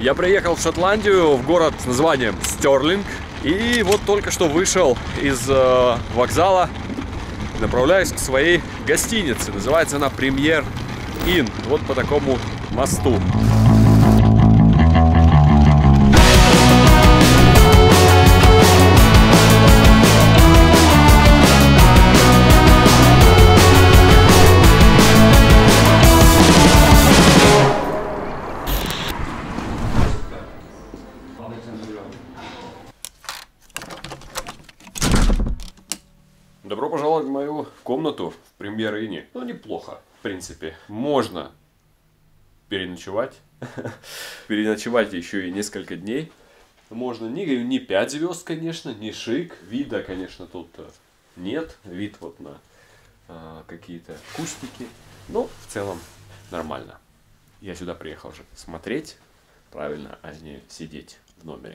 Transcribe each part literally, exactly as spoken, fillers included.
Я приехал в Шотландию, в город с названием Стерлинг. И вот только что вышел из э, вокзала. Направляюсь к своей гостинице. Называется она Premier Inn. Вот по такому мосту. Добро пожаловать в мою комнату в Premier Inn. Ну, неплохо, в принципе. Можно переночевать. Переночевать еще и несколько дней. Можно не, не пять звезд, конечно, не шик. Вида, конечно, тут нет. Вид вот на а, какие-то кустики. Но в целом нормально. Я сюда приехал же смотреть правильно, а не сидеть в номере.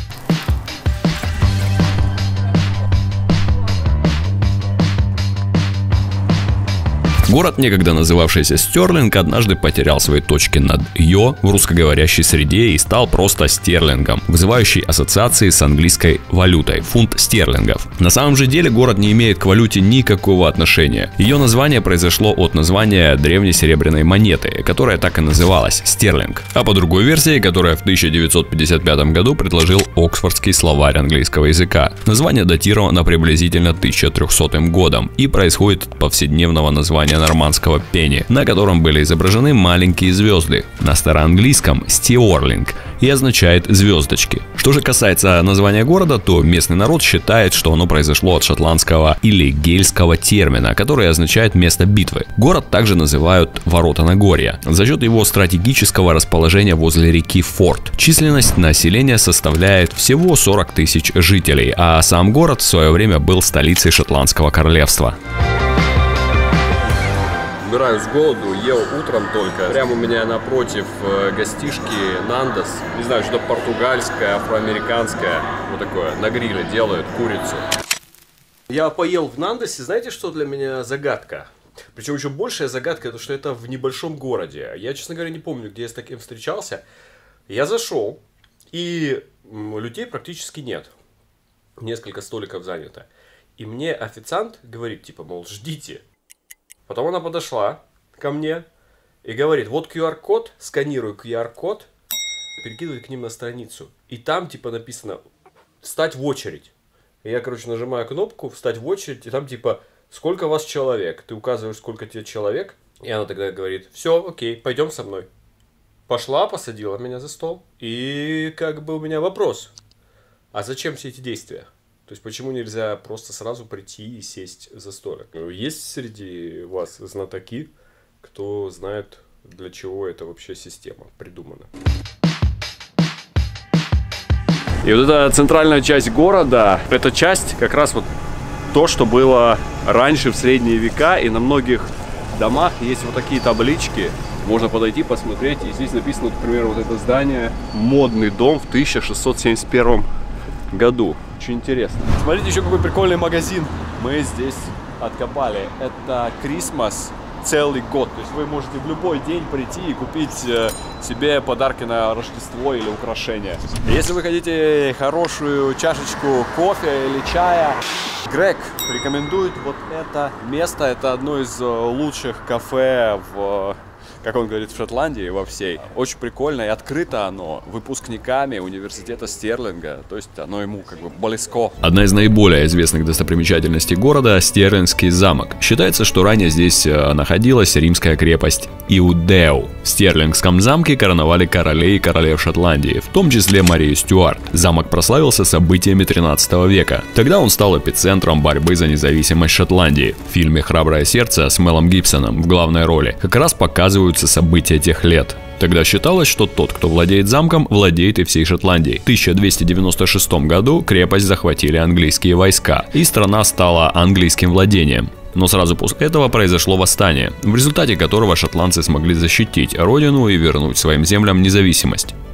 Город, некогда называвшийся Стерлинг, однажды потерял свои точки над «ё» в русскоговорящей среде и стал просто стерлингом, вызывающий ассоциации с английской валютой – фунт стерлингов. На самом же деле город не имеет к валюте никакого отношения. Ее название произошло от названия древней серебряной монеты, которая так и называлась – стерлинг. А по другой версии, которая в тысяча девятьсот пятьдесят пятом году предложил Оксфордский словарь английского языка. Название датировано приблизительно тысяча трёхсотым годом и происходит от повседневного названия нормандского пенни, на котором были изображены маленькие звезды, на староанглийском стиорлинг, и означает звездочки. Что же касается названия города, то местный народ считает, что оно произошло от шотландского или гельского термина, который означает место битвы. Город также называют Ворота Нагорья за счет его стратегического расположения возле реки Форд. Численность населения составляет всего сорок тысяч жителей, а сам город в свое время был столицей Шотландского королевства. Умираю с голоду, ел утром только. Прямо у меня напротив гостишки Нандес. Не знаю, что португальское, афроамериканское. Вот такое, на гриле делают курицу. Я поел в Нандесе, знаете, что для меня загадка? Причем еще большая загадка, это что это в небольшом городе. Я, честно говоря, не помню, где я с таким встречался. Я зашел, и людей практически нет. Несколько столиков занято. И мне официант говорит, типа, мол, ждите. Потом она подошла ко мне и говорит, вот ку ар код, сканирую ку ар код, перекидывает к ним на страницу. И там типа написано «Встать в очередь». И я, короче, нажимаю кнопку «Встать в очередь», и там типа «Сколько вас человек?» Ты указываешь, сколько тебе человек, и она тогда говорит «Все, окей, пойдем со мной». Пошла, посадила меня за стол, и как бы у меня вопрос. А зачем все эти действия? То есть, почему нельзя просто сразу прийти и сесть за столик? Есть среди вас знатоки, кто знает, для чего эта вообще система придумана? И вот эта центральная часть города, эта часть как раз вот то, что было раньше в средние века. И на многих домах есть вот такие таблички. Можно подойти, посмотреть. И здесь написано, например, вот это здание «Модный дом» в тысяча шестьсот семьдесят первом году. Очень интересно. Смотрите, еще какой прикольный магазин мы здесь откопали. Это Christmas целый год. То есть вы можете в любой день прийти и купить себе подарки на Рождество или украшения. Если вы хотите хорошую чашечку кофе или чая, Грег рекомендует вот это место. Это одно из лучших кафе в... как он говорит, в Шотландии во всей. Очень прикольно, и открыто оно выпускниками университета Стерлинга, то есть оно ему как бы близко. Одна из наиболее известных достопримечательностей города – Стерлингский замок. Считается, что ранее здесь находилась римская крепость Иудеу. В Стерлингском замке короновали королей и королев Шотландии, в том числе Марию Стюарт. Замок прославился событиями тринадцатого века. Тогда он стал эпицентром борьбы за независимость Шотландии. В фильме «Храброе сердце» с Мелом Гибсоном в главной роли как раз показывают события тех лет. Тогда считалось, что тот, кто владеет замком, владеет и всей Шотландией. В тысяча двести девяносто шестом году крепость захватили английские войска, и страна стала английским владением. Но сразу после этого произошло восстание, в результате которого шотландцы смогли защитить родину и вернуть своим землям независимость.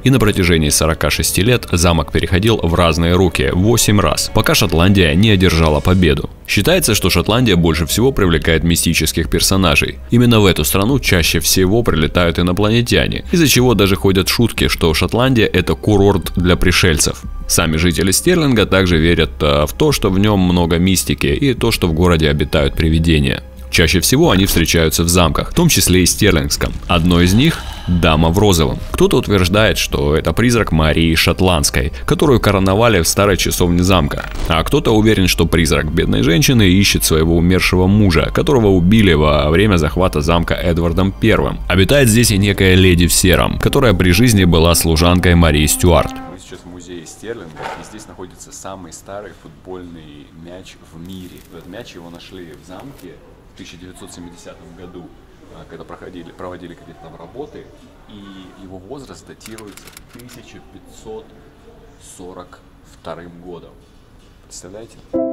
И на протяжении сорока шести лет замок переходил в разные руки восемь раз, пока Шотландия не одержала победу. Считается, что Шотландия больше всего привлекает мистических персонажей. Именно в эту страну чаще всего прилетают инопланетяне, из-за чего даже ходят шутки, что Шотландия – это курорт для пришельцев. Сами жители Стерлинга также верят в то, что в нем много мистики, и то, что в городе обитают привидения. Чаще всего они встречаются в замках, в том числе и стерлингском. Одно из них – Дама в розовом. Кто-то утверждает, что это призрак Марии Шотландской, которую короновали в старой часовне замка. А кто-то уверен, что призрак бедной женщины ищет своего умершего мужа, которого убили во время захвата замка Эдвардом Первым. Обитает здесь и некая леди в сером, которая при жизни была служанкой Марии Стюарт. Мы сейчас в музее Стерлинга, и здесь находится самый старый футбольный мяч в мире. Этот мяч его нашли в замке в тысяча девятьсот семидесятом году, когда проходили, проводили какие-то там работы, и его возраст датируется тысяча пятьсот сорок вторым годом. Представляете?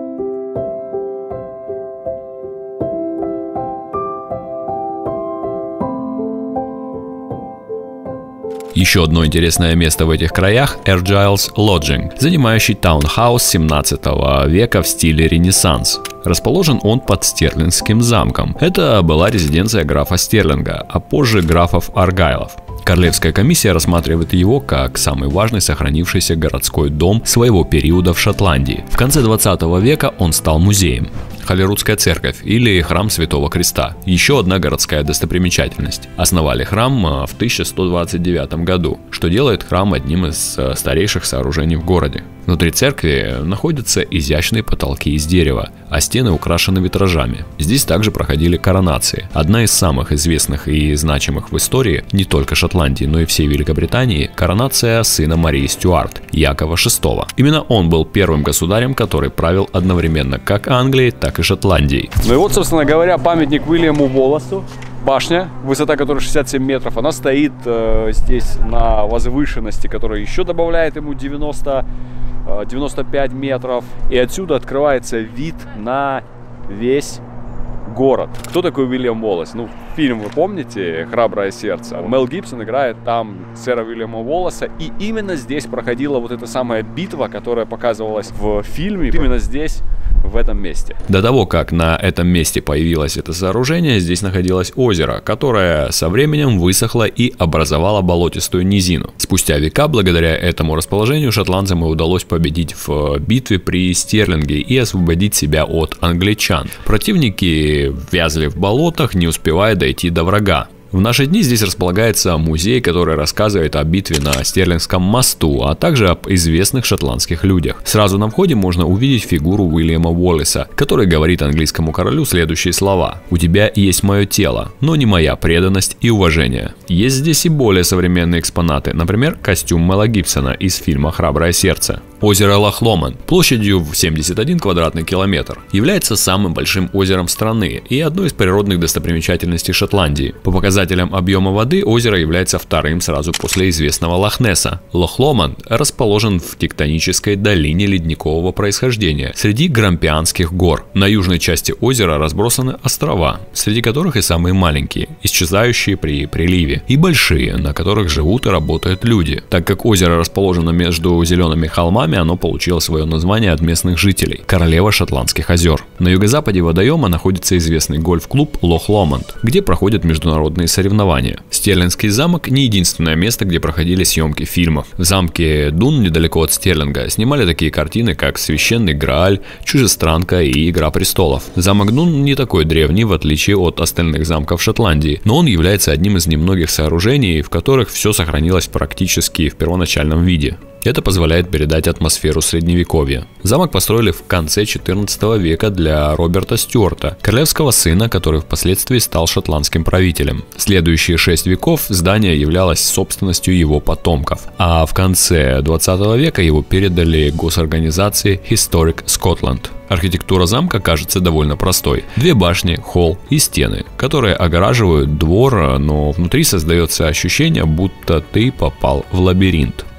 Еще одно интересное место в этих краях – Argyll's Lodging, занимающий таунхаус семнадцатого века в стиле Ренессанс. Расположен он под Стерлингским замком. Это была резиденция графа Стерлинга, а позже графов Аргайлов. Королевская комиссия рассматривает его как самый важный сохранившийся городской дом своего периода в Шотландии. В конце двадцатого века он стал музеем. Холерудская церковь или храм Святого Креста. Еще одна городская достопримечательность. Основали храм в тысяча сто двадцать девятом году, что делает храм одним из старейших сооружений в городе. Внутри церкви находятся изящные потолки из дерева, а стены украшены витражами. Здесь также проходили коронации. Одна из самых известных и значимых в истории не только Шотландии, но и всей Великобритании – коронация сына Марии Стюарт, Якова шестого. Именно он был первым государем, который правил одновременно как Англией, так и Шотландией. Ну и вот, собственно говоря, памятник Уильяму Уолласу. Башня, высота которой шестьдесят семь метров, она стоит э, здесь на возвышенности, которая еще добавляет ему девяносто, девяносто пять метров. И отсюда открывается вид на весь город. Кто такой Уильям Уоллас? Ну, фильм вы помните, «Храброе сердце». Мел Гибсон играет там сэра Уильяма Уолласа. И именно здесь проходила вот эта самая битва, которая показывалась в фильме. Именно здесь, в этом месте. До того, как на этом месте появилось это сооружение, здесь находилось озеро, которое со временем высохло и образовало болотистую низину. Спустя века, благодаря этому расположению, шотландцам и удалось победить в битве при Стерлинге и освободить себя от англичан. Противники вязли в болотах, не успевая дойти до врага. В наши дни здесь располагается музей, который рассказывает о битве на Стерлингском мосту, а также об известных шотландских людях. Сразу на входе можно увидеть фигуру Уильяма Уоллеса, который говорит английскому королю следующие слова: «У тебя есть мое тело, но не моя преданность и уважение». Есть здесь и более современные экспонаты, например, костюм Мела Гибсона из фильма «Храброе сердце». Озеро Лох-Ломонд площадью в семьдесят один квадратный километр является самым большим озером страны и одной из природных достопримечательностей Шотландии. По показателям объема воды озеро является вторым сразу после известного Лох-Несса. Лох-Ломонд расположен в тектонической долине ледникового происхождения среди Грампианских гор. На южной части озера разбросаны острова, среди которых и самые маленькие, исчезающие при приливе, и большие, на которых живут и работают люди. Так как озеро расположено между зелеными холмами, оно получило свое название от местных жителей – Королева Шотландских озер. На юго-западе водоема находится известный гольф-клуб Лох-Ломонд, где проходят международные соревнования. Стерлингский замок не единственное место, где проходили съемки фильмов. В замке Дун, недалеко от Стерлинга, снимали такие картины, как «Священный Грааль», «Чужестранка» и «Игра престолов». Замок Дун не такой древний, в отличие от остальных замков Шотландии, но он является одним из немногих сооружений, в которых все сохранилось практически в первоначальном виде. Это позволяет передать атмосферу средневековья. Замок построили в конце четырнадцатого века для Роберта Стюарта, королевского сына, который впоследствии стал шотландским правителем. Следующие шесть веков здание являлось собственностью его потомков, а в конце двадцатого века его передали госорганизации Historic Scotland. Архитектура замка кажется довольно простой. Две башни, холл и стены, которые огораживают двор, но внутри создается ощущение, будто ты попал в лабиринт.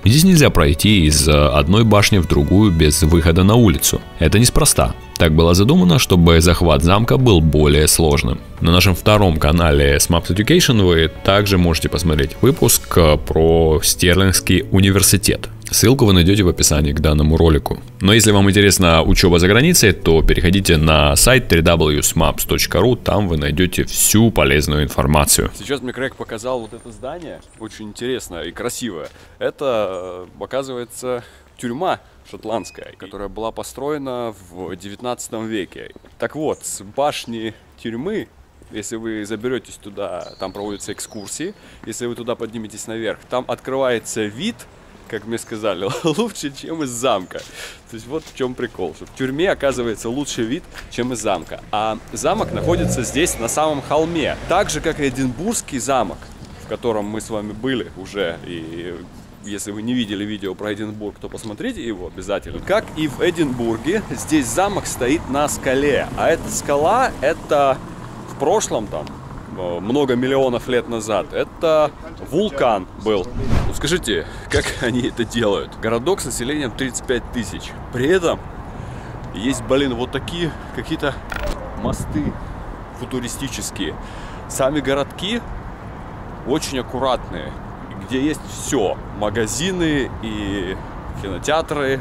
Здесь нельзя пройти из одной башни в другую без выхода на улицу. Это неспроста. Так было задумано, чтобы захват замка был более сложным. На нашем втором канале Smaps Education вы также можете посмотреть выпуск про Стерлингский университет. Ссылку вы найдете в описании к данному ролику. Но если вам интересна учеба за границей, то переходите на сайт дабл ю дабл ю дабл ю точка смапс точка ру, там вы найдете всю полезную информацию. Сейчас мне Крэг показал вот это здание, очень интересное и красивое. Это, оказывается, тюрьма шотландская, которая была построена в девятнадцатом веке. Так вот, с башни тюрьмы, если вы заберетесь туда, там проводятся экскурсии, если вы туда подниметесь наверх, там открывается вид, как мне сказали, лучше, чем из замка. То есть вот в чем прикол, что в тюрьме оказывается лучший вид, чем из замка. А замок находится здесь, на самом холме. Так же, как и Эдинбургский замок, в котором мы с вами были уже. И если вы не видели видео про Эдинбург, то посмотрите его обязательно. Как и в Эдинбурге, здесь замок стоит на скале. А эта скала, это в прошлом там, много миллионов лет назад, это вулкан был. Ну, скажите, как они это делают? Городок с населением тридцать пять тысяч. При этом есть, блин, вот такие какие-то мосты футуристические. Сами городки очень аккуратные, где есть все. Магазины и кинотеатры,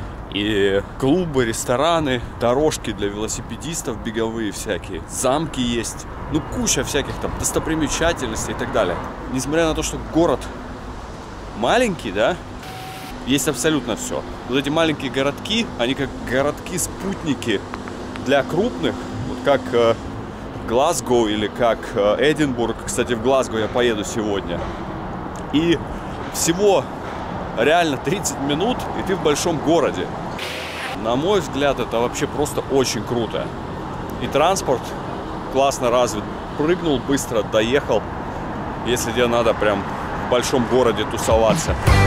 и клубы, рестораны, дорожки для велосипедистов беговые всякие, замки есть, ну куча всяких там достопримечательностей и так далее. Несмотря на то, что город маленький, да, есть абсолютно все. Вот эти маленькие городки, они как городки-спутники для крупных, вот как э, Глазго или как э, Эдинбург. Кстати, в Глазго я поеду сегодня. И всего реально тридцать минут, и ты в большом городе. На мой взгляд, это вообще просто очень круто. И транспорт классно развит. Прыгнул быстро, доехал, если тебе надо прям в большом городе тусоваться.